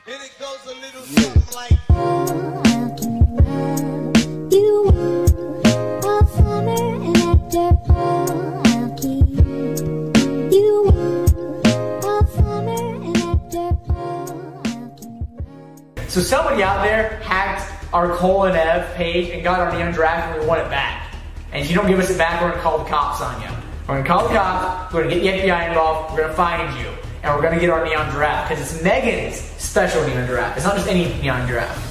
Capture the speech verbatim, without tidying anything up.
And it goes a little something like. So somebody out there hacked our Cole and Ev page and got our Neon Giraffe and we want it back. And if you don't give us it back, we're gonna call the cops on you. We're gonna call the cops, we're gonna get the F B I involved, we're gonna find you, and we're gonna get our Neon Giraffe, because it's Megan's special Neon Giraffe. It's not just any Neon Giraffe.